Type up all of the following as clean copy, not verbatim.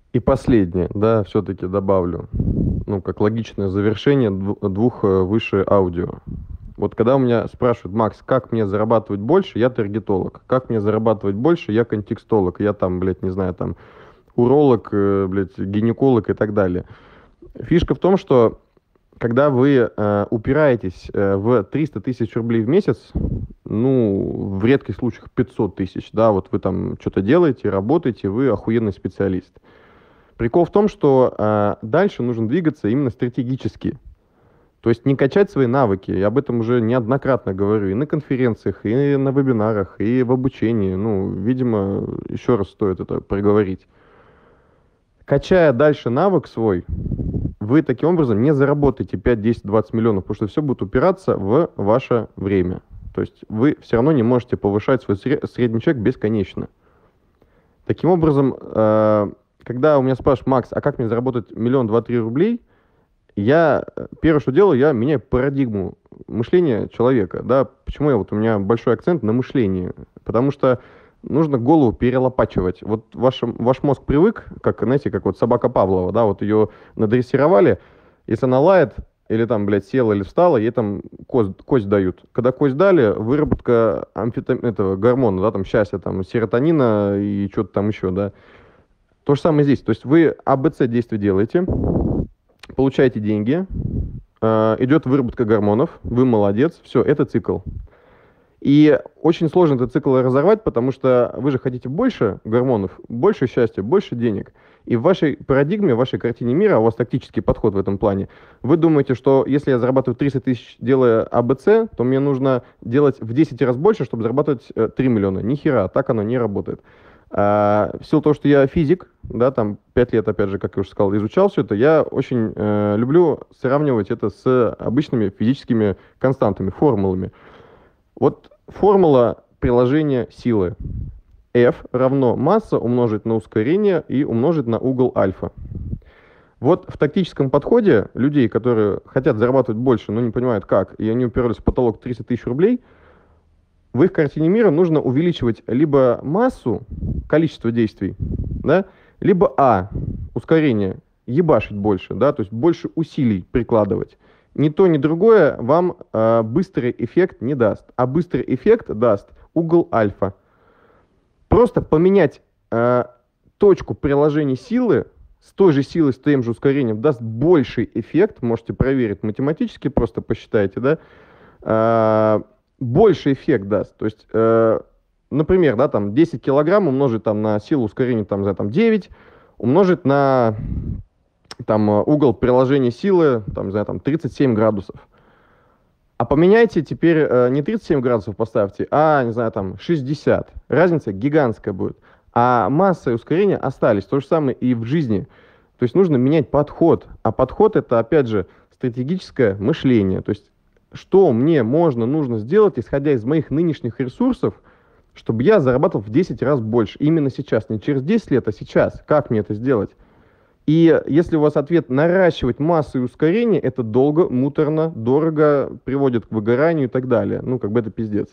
И последнее, да, все-таки добавлю, ну, как логичное завершение двух выше аудио. Вот когда у меня спрашивают: Макс, как мне зарабатывать больше, я таргетолог. Как мне зарабатывать больше, я контекстолог. Я там, блядь, не знаю, там, уролог, блядь, гинеколог и так далее. Фишка в том, что когда вы упираетесь в 300 тысяч рублей в месяц, ну, в редких случаях 500 тысяч, да, вот вы там что-то делаете, работаете, вы охуенный специалист. Прикол в том, что дальше нужно двигаться именно стратегически. То есть не качать свои навыки. Я об этом уже неоднократно говорю и на конференциях, и на вебинарах, и в обучении. Ну, видимо, еще раз стоит это проговорить. Качая дальше навык свой, вы таким образом не заработаете 5, 10, 20 миллионов, потому что все будет упираться в ваше время. То есть вы все равно не можете повышать свой средний чек бесконечно. Таким образом, когда у меня спрашивают: Макс, а как мне заработать миллион, два, три рублей, я первое, что делаю, я меняю парадигму мышления человека, да, почему у меня большой акцент на мышлении, потому что нужно голову перелопачивать. Вот ваш мозг привык, как, знаете, как вот собака Павлова, да, вот ее надрессировали, если она лает, или там, блядь, села или встала, ей там кость дают. Когда кость дали, выработка этого гормона, да, там, счастья, там, серотонина и что-то там еще, да. То же самое здесь. То есть вы АБЦ действия делаете, получаете деньги, идет выработка гормонов, вы молодец, все, это цикл. И очень сложно этот цикл разорвать, потому что вы же хотите больше гормонов, больше счастья, больше денег. И в вашей парадигме, в вашей картине мира, у вас тактический подход в этом плане, вы думаете, что если я зарабатываю 300 тысяч, делая АБЦ, то мне нужно делать в 10 раз больше, чтобы зарабатывать 3 миллиона. Ни хера, так оно не работает. В силу того, что я физик, да, там 5 лет, опять же, как я уже сказал, изучал все это, я очень люблю сравнивать это с обычными физическими константами, формулами. Вот формула приложения силы. F равно масса умножить на ускорение и умножить на угол альфа. Вот в тактическом подходе людей, которые хотят зарабатывать больше, но не понимают как, и они уперлись в потолок 300 тысяч рублей, в их картине мира нужно увеличивать либо массу, количество действий, да, либо ускорение, ебашить больше, да, то есть больше усилий прикладывать. Ни то, ни другое вам быстрый эффект не даст. А быстрый эффект даст угол альфа. Просто поменять точку приложения силы с той же силой, с тем же ускорением даст больший эффект. Можете проверить математически, просто посчитайте, да. Больший эффект даст. То есть, например, да, там 10 килограмм умножить там, на силу ускорения там, 9, умножить на там, угол приложения силы там, 37 градусов. А поменяйте теперь не 37 градусов поставьте, а, не знаю, там 60. Разница гигантская будет. А масса и ускорение остались. То же самое и в жизни. То есть нужно менять подход. А подход — это, опять же, стратегическое мышление. То есть что мне нужно сделать, исходя из моих нынешних ресурсов, чтобы я зарабатывал в 10 раз больше. Именно сейчас. Не через 10 лет, а сейчас. Как мне это сделать? И если у вас ответ наращивать массу и ускорение, это долго, муторно, дорого, приводит к выгоранию и так далее. Ну, как бы это пиздец.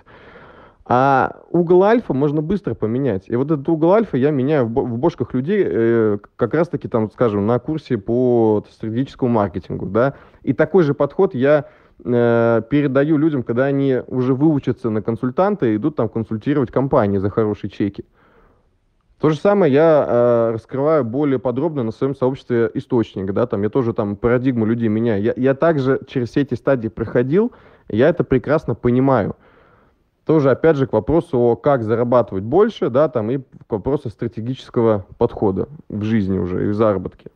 А угол альфа можно быстро поменять. И вот этот угол альфа я меняю в бошках людей как раз-таки, там, скажем, на курсе по стратегическому маркетингу. Да? И такой же подход я передаю людям, когда они уже выучатся на консультанта и идут там консультировать компании за хорошие чеки. То же самое я раскрываю более подробно на своем сообществе «Источник». Да, там я тоже там парадигму людей меняю. Я также через все эти стадии проходил, я это прекрасно понимаю. Тоже, опять же, к вопросу о как зарабатывать больше, да, там, и к вопросу стратегического подхода в жизни уже и в заработке.